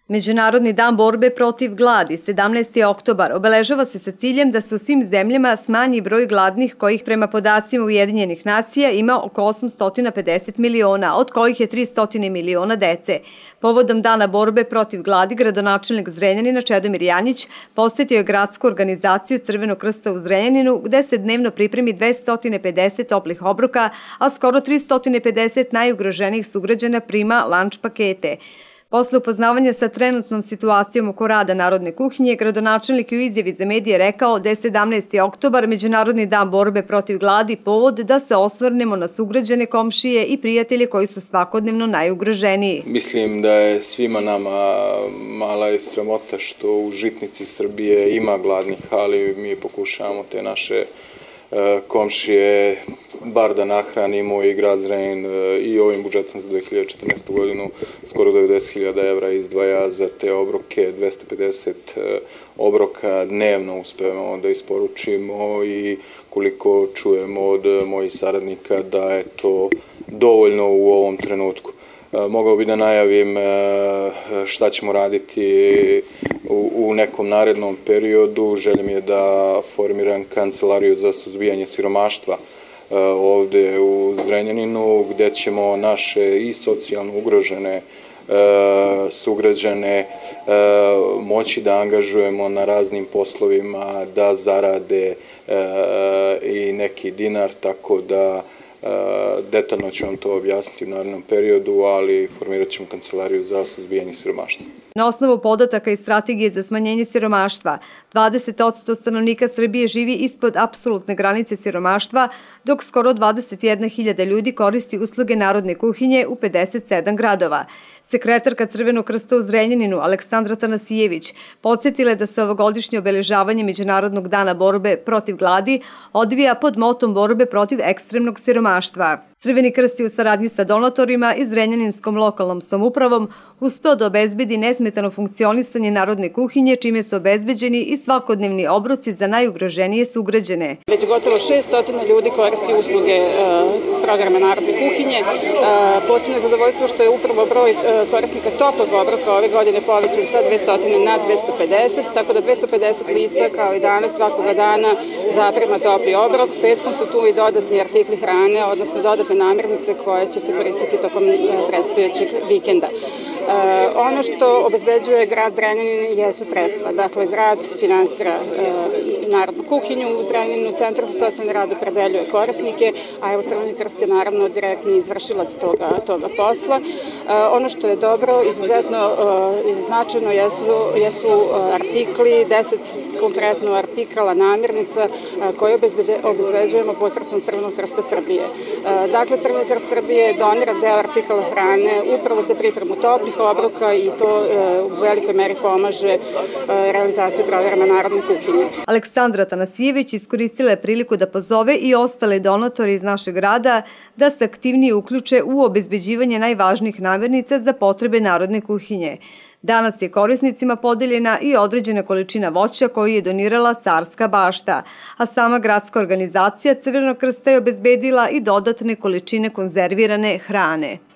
Međunarodni dan borbe protiv gladi, 17. oktobar, obeležava se sa ciljem da se u svim zemljama smanji broj gladnih kojih prema podacima Ujedinjenih nacija ima oko 850 miliona, od kojih je 300 miliona dece. Povodom dana borbe protiv gladi, gradonačelnik Zrenjanina Čedomir Janjić posetio je gradsku organizaciju Crvenog krsta u Zrenjaninu, gde se dnevno pripremi 250 toplih obroka, a skoro 350 najugroženijih sugrađana prima lanč pakete. Posle upoznavanja sa trenutnom situacijom oko rada Narodne kuhinje, gradonačelnik je u izjavi za medije rekao da je 17. oktobar Međunarodni dan borbe protiv gladi povod da se osvrnemo na sugrađane, komšije i prijatelje koji su svakodnevno najugroženiji. Mislim da je svima nama mala je sramota što u žitnici Srbije ima gladnih, ali mi pokušavamo te naše komšije bar da nahranimo i grad Zrenjanin i ovim budžetom za 2014. godinu skoro 90.000 evra izdvaja za te obroke, 250 obroka dnevno uspevamo da isporučimo i koliko čujemo od mojih saradnika da je to dovoljno u ovom trenutku. Mogao bi da najavim šta ćemo raditi u nekom narednom periodu. Želja mi je da formiram kancelariju za suzbijanje siromaštva ovde u Zrenjaninu, gde ćemo naše i socijalno ugrožene sugrađane moći da angažujemo na raznim poslovima, da zarade i neki dinar, tako da detaljno ću vam to objasniti u narednom periodu, ali formirat ćemo kancelariju za suzbijanje siromaštva. Na osnovu podataka i strategije za smanjenje siromaštva, 20% stanovnika Srbije živi ispod apsolutne granice siromaštva, dok skoro 21.000 ljudi koristi usluge Narodne kuhinje u 57 gradova. Sekretarka Crvenog krsta u Zrenjaninu, Aleksandra Tanasijević, podsjetila je da se ovogodišnje obeležavanje Međunarodnog dana borbe protiv gladi odvija pod motom borbe protiv ekstremnog siromaštva. Crveni krst je u saradnji sa donatorima i Zrenjaninskom lokalnom samoupravom uspeo da obezbedi nesmetano funkcionisanje Narodne kuhinje, čime su obezbeđeni i svakodnevni obroci za najugroženije sugrađane. Već gotovo 600 ljudi koristi usluge programa Narodne kuhinje. Posebno je zadovoljstvo što je upravo broj korisnika toplog obroka ove godine povećan sa 200 na 250, tako da 250 lica kao i danas svakoga dana zaprema topli obrok. Petkom su tu i dodatni artikli hrane, odnosno dodatne namirnice koje će se koristiti tokom predstojećeg vikenda. Ono što obezbeđuje grad Zrenjanin jesu sredstva. Dakle, grad finansira Narodnu kuhinju u Zrenjaninu, Centar za socijalni rad opredeljuje korisnike, a evo Crveni krst je naravno direktni izvršilac toga posla. Ono što je dobro, izuzetno značajno jesu artikli, 10 konkretno artikala namirnica koje obezbeđujemo posredstvom Crvenog krsta Srbije. Dakle, Crveni krst Srbije donira deo artikala hrane upravo za pripremu toplih obroka i to u velikoj meri pomaže realizaciju programa Narodne kuhinje. Aleksandra Tanasijević iskoristila je priliku da pozove i ostale donatore iz našeg grada da se aktivnije uključe u obezbeđivanje najvažnijih namirnica za potrebe Narodne kuhinje. Danas je korisnicima podeljena i određena količina voća koju je donirala Carska bašta, a sama gradska organizacija Crvenog krsta je obezbedila i dodatne količine konzervirane hrane.